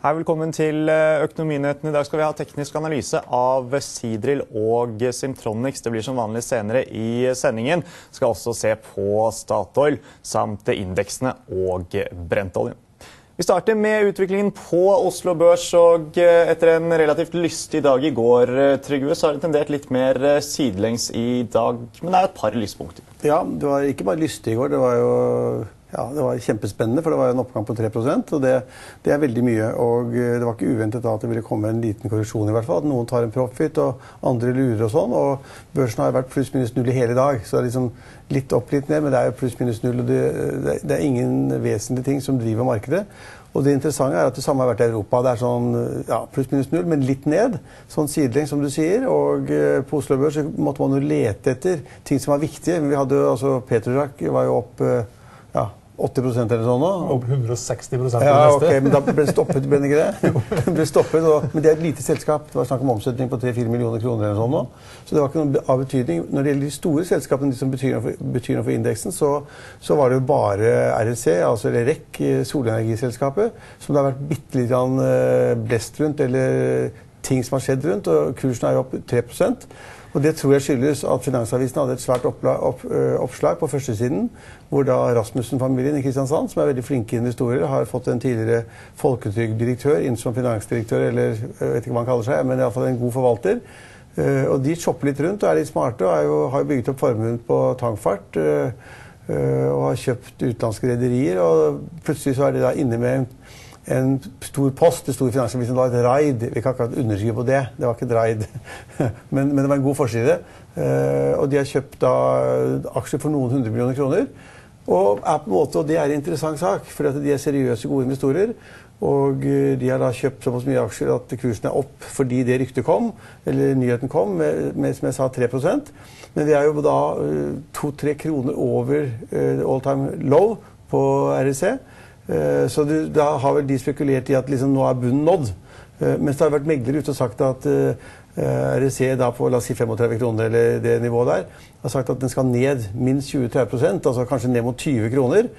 Hei, velkommen til Økonominyhetene. I dag skal vi ha teknisk analyse av Seadrill og Simtronics. Det blir som vanlig senere i sendingen. Vi skal også se på Statoil samt indeksene og brentoljen. Vi starter med utviklingen på Oslo Børs, og etter en relativt lystig dag i går, Trygve, så har det tendert litt mer sidelengs i dag, men det er et par lyspunkter. Ja, det var ikke bare lystig i går, det var kjempespennende, for det var en oppgang på 3%, og det er veldig mye, og det var ikke uventet da at det ville komme en liten korreksjon i hvert fall, at noen tar en profit og andre lurer og sånn, og børsen har vært pluss minus null i hele dag, så det er liksom litt opp, litt ned, men det er jo pluss minus null, og det er ingen vesentlige ting som driver markedet. Og det interessante er at det samme har vært i Europa. Det er sånn, ja, pluss minus null, men litt ned, sånn sidelengs som du sier, og på Oslo Børs måtte man jo lete etter ting som var viktige. Vi hadde jo, altså, Petrojac var jo opp, 80% eller sånn nå. Opp 160%. Ja, ok, men da ble det stoppet, ble det ikke det? Det ble stoppet, men det er et lite selskap. Det var snakk om omsetning på 3-4 millioner kroner eller sånn nå. Så det var ikke noe av betydning. Når det gjelder de store selskapene, de som betyr noe for indeksen, så var det jo bare REC, altså REC, solenergiselskapet, som det har vært bittelitt blest rundt, eller ting som har skjedd rundt, og kursen er jo opp 3%. Og det tror jeg skyldes at Finansavisen hadde et svært oppslag på førstesiden, hvor da Rasmussen-familien i Kristiansand, som er veldig flinke investorer, har fått en tidligere folketrygddirektør inn som finansdirektør, eller jeg vet ikke hva han kaller seg, men i alle fall en god forvalter. Og de shopper litt rundt og er litt smarte, og har bygget opp formuen på tankfart, og har kjøpt utenlandske rederier, og plutselig så er de da inne med en stor post, det store Finansavisen, var et raid. Vi kan ikke underskrive på det. Det var ikke et raid. men det var en god forside. Og de har kjøpt da aksjer for noen 100 millioner kroner. Og er på en måte, og det er en interessant sak, for de er seriøse, gode investorer. Og de har da kjøpt såpass mye aksjer at kursen er opp fordi det ryktet kom, eller nyheten kom, med som jeg sa 3%. Men vi er jo da 2-3 kroner over all-time low på REC. Så da har vel de spekulert i at liksom nå er bunnen nådd. Mens det har vært megler ute og sagt at REC da på, la oss si 35 kroner eller det nivået der, har sagt at den skal ned minst 20-30%, altså kanskje ned mot 20 kroner.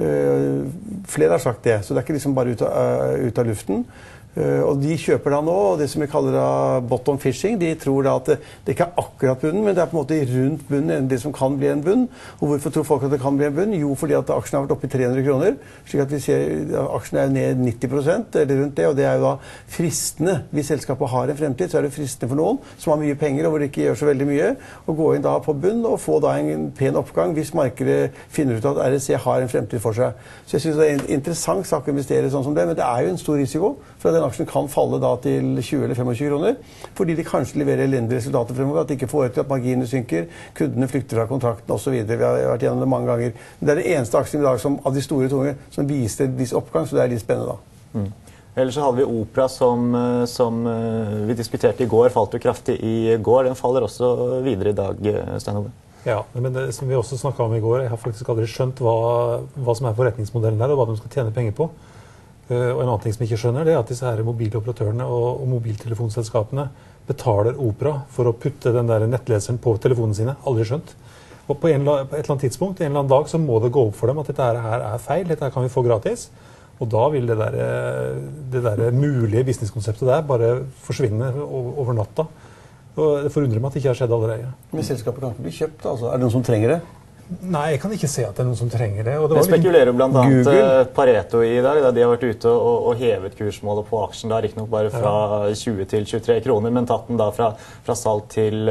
Flere har sagt det, så det er ikke liksom bare ut av luften. Og de kjøper da nå, og det som vi kaller da bottom fishing, de tror da at det ikke er akkurat bunnen, men det er på en måte rundt bunnen, det som kan bli en bunn. Og hvorfor tror folk at det kan bli en bunn? Jo, fordi at aksjen har vært oppe i 300 kroner, slik at vi ser at aksjen er ned 90%, eller rundt det, og det er jo da fristende. Hvis selskapet har en fremtid, så er det fristende for noen som har mye penger, og hvor det ikke gjør så veldig mye, å gå inn da på bunn og få da en pen oppgang hvis markedet finner ut at REC har en fremtid for seg. Så jeg synes det er en interessant sak å investere sånn som det, men det er jo en stor risiko, for at den aksjen kan falle da til 20 eller 25 kroner, fordi de kanskje leverer elendige resultater fremover, at de ikke får til at marginene synker, kundene flykter fra kontrakten og så videre. Vi har vært gjennom det mange ganger. Men det er det eneste aksjen i dag som, av de store tunge som viser viss oppgang, så det er litt spennende da. Ellers så hadde vi Opera som vi diskuterte i går, falt jo kraftig i går. Den faller også videre i dag, Stein Ove. Ja, men det som vi også snakket om i går, jeg har faktisk aldri skjønt hva som er forretningsmodellen der, og hva de skal tjene penger på. Og en annen ting som jeg ikke skjønner, det er at disse her mobiloperatørene og mobiltelefonselskapene betaler Opera for å putte den der nettleseren på telefonene sine. Aldri skjønt. Og på et eller annet tidspunkt, en eller annen dag, så må det gå opp for dem at dette her er feil, dette her kan vi få gratis. Og da vil det der mulige businesskonseptet der bare forsvinne over natta. Og det forundrer meg at det ikke har skjedd allerede. Men selskapet kan ikke bli kjøpt, altså. Er det noen som trenger det? Nei, jeg kan ikke se at det er noen som trenger det. Det spekulerer blant annet Pareto i dag, da de har vært ute og hevet kursmålet på aksjen, da riktig nok bare fra 20 til 23 kroner, men tatt den da fra salg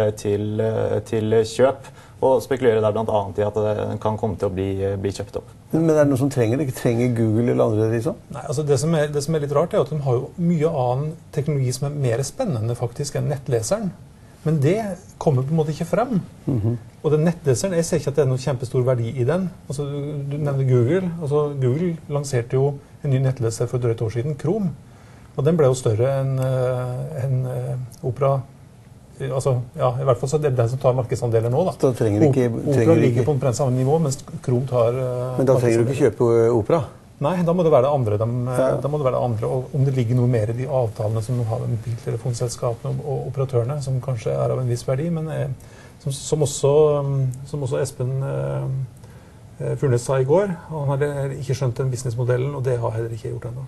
til kjøp, og spekulerer der blant annet i at den kan komme til å bli kjøpt opp. Men er det noen som trenger det? Ikke trenger Google eller andre liksom? Nei, altså det som er litt rart er at de har jo mye annen teknologi som er mer spennende faktisk enn nettleseren. Men det kommer på en måte ikke frem. Og den nettleseren, jeg ser ikke at det er noen kjempestor verdi i den. Altså, du nevner Google. Altså, Google lanserte jo en ny nettleser for et drøyt år siden, Chrome. Og den ble jo større enn Opera. Altså, ja, i hvert fall så det er den som tar markedsandeler nå da. Da trenger Opera ligger på omtrent samme nivå, mens Chrome tar Men da trenger du ikke kjøpe Opera? Nei, da må det være det andre. Da må det være det andre. Og om det ligger noe mer i de avtalene som de har med mobiltelefonselskapene og operatørene, som kanskje er av en viss verdi, men som også Espen Furnes sa i går, han hadde ikke skjønt den businessmodellen, og det har heller ikke gjort ennå.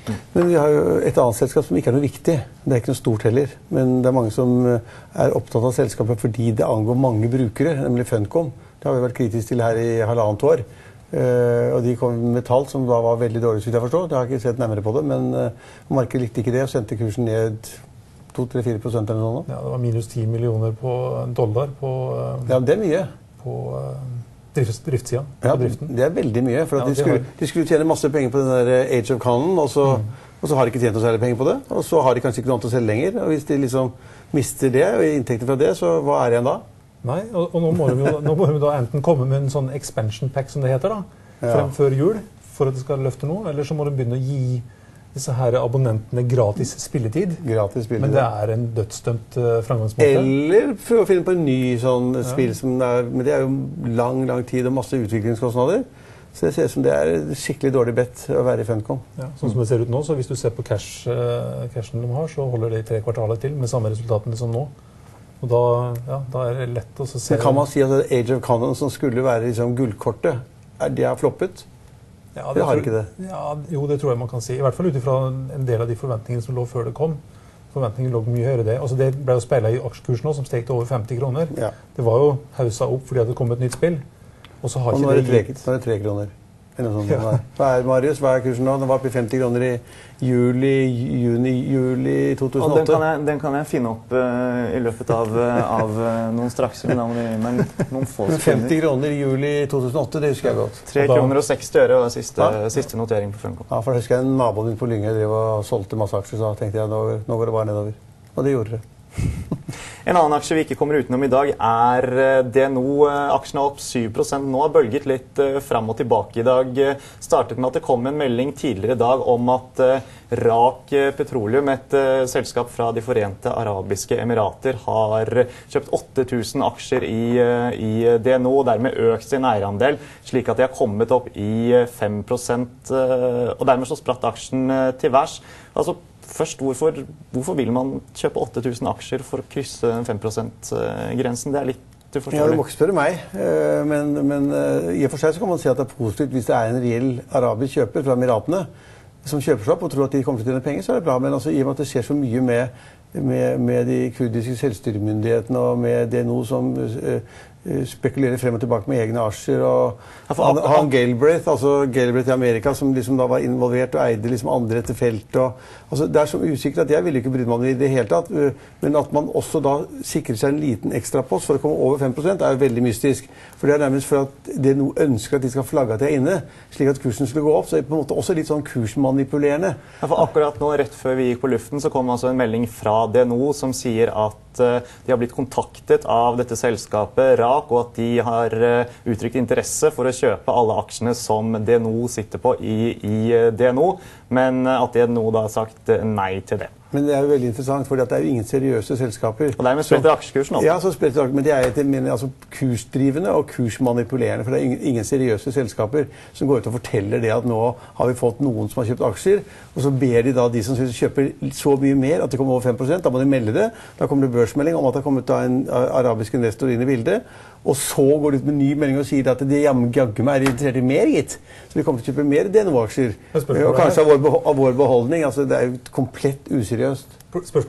Men vi har jo et annet selskap som ikke er noe viktig. Det er ikke noe stort heller. Men det er mange som er opptatt av selskapet fordi det angår mange brukere, nemlig Funcom. Det har vi vært kritisk til her i 1,5 år. Og de kom med tall som da var veldig dårlig, så vidt jeg forstår. Jeg har ikke sett nærmere på det, men markedet likte ikke det og sendte kursen ned 2-3-4% eller noe. Ja, det var minus 10 millioner dollar på, ja, det er mye. På driftssiden. Ja, det er veldig mye. For at de skulle tjene masse penger på den der Age of Conan, og så har de ikke tjent noe særlig penger på det. Og så har de kanskje ikke noe annet å selge lenger. Og hvis de liksom mister det, og inntekter fra det, så hva er det igjen da? Nei, og nå må de da enten komme med en sånn expansion pack, som det heter, da, frem før jul, for at det skal løfte noe, eller så må de begynne å gi disse her abonnentene gratis spilletid. Men det er en dødsdømt framgangsmåte. Eller prøve å finne på en ny sånn spill som men det er jo lang tid og masse utviklingskostnader. Så det ser ut som det er skikkelig dårlig bedt å være i Funcom. Ja, sånn som det ser ut nå, så hvis du ser på cashen de har, så holder det i 3 kvartaler til med samme resultatene som nå. Og da er det lett å se. Men kan man si at Age of Conan, som skulle være liksom gullkortet, det har floppet? Ja, det har ikke det. Ja, jo, det tror jeg man kan si. I hvert fall ut ifra en del av de forventningene som lå før det kom. Forventningene lå mye høyere det. Altså, det ble jo speilet i aksjekursen nå, som steg til over 50 kroner. Ja. Det var jo hausa opp fordi det kom et nytt spill. Og så har nå er det 3 kroner. Ja. Hva er Marius? Hva er kursen nå? Den var oppe i 50 kroner i juli 2008. Og den kan jeg finne opp i løpet av noen strakser. Men noen få sekunder. 50 kroner i juli 2008, det husker jeg godt. 3 kroner og 60 øre var siste notering på Funcom. Ja, for jeg husker en naboen min på Lyngøy drev og solgte masse aksjer, så tenkte jeg nå går det bare nedover. Og det gjorde det. En annen aksje vi ikke kommer utenom i dag er DNO. Aksjen er opp 7% nå, har bølget litt fram og tilbake i dag. Startet med at det kom en melding tidligere i dag om at RAK Petroleum, et selskap fra de Forente Arabiske Emirater, har kjøpt 8000 aksjer i DNO, og dermed økt sin eierandel, slik at de har kommet opp i 5%, og dermed så spratt aksjen til værs. Altså, først, hvorfor vil man kjøpe 8000 aksjer for å krysse 5%-grensen? Det er litt uforståelig. Ja, du må ikke spørre meg, men i og for seg så kan man si at det er positivt hvis det er en reell arabisk kjøper fra Emiratene som kjøper seg opp og tror at de kommer til å tjene penger, så er det bra. Men altså, i og med at det skjer så mye med de kurdiske selvstyremyndighetene og med DNO som spekulerer frem og tilbake med egne aksjer, og han Galbraith, altså Galbraith i Amerika, som liksom da var involvert og eide liksom andre etter felt, altså det er så usikkert at jeg ville ikke brydd meg om det i det hele tatt, men at man også da sikrer seg en liten ekstra post for å komme over 5% er jo veldig mystisk, for det er nærmest for at det ønsker at de skal flagge at de er inne, slik at kursen skulle gå opp, så er det på en måte også litt sånn kursmanipulerende. Ja, for akkurat nå, rett før vi gikk på luften, så kom altså en melding fra DNO som sier at de har blitt kontaktet av dette selskapet RAK, og at de har uttrykt interesse for å kjøpe alle aksjene som DNO sitter på i DNO, men at DNO da har sagt nei til det. Men det er jo veldig interessant, for det er jo ingen seriøse selskaper. Og dermed spretter aksjekursen opp. Ja, så spretter aksjekursen, men det er altså kursdrivende og kursmanipulerende, for det er ingen seriøse selskaper som går ut og forteller det at nå har vi fått noen som har kjøpt aksjer, og så ber de da de som kjøper så mye mer at det kommer over 5%, da må de melde det. Da kommer det børsmelding om at det har kommet da en arabisk investor inn i bildet, og så går de ut med ny melding og sier at de jaggu meg er interessert i mer, gitt. Så vi kommer til å kjøpe mer DNO-aksjer. Og kanskje av vår beholdning. Altså, det er jo komplett useriøst.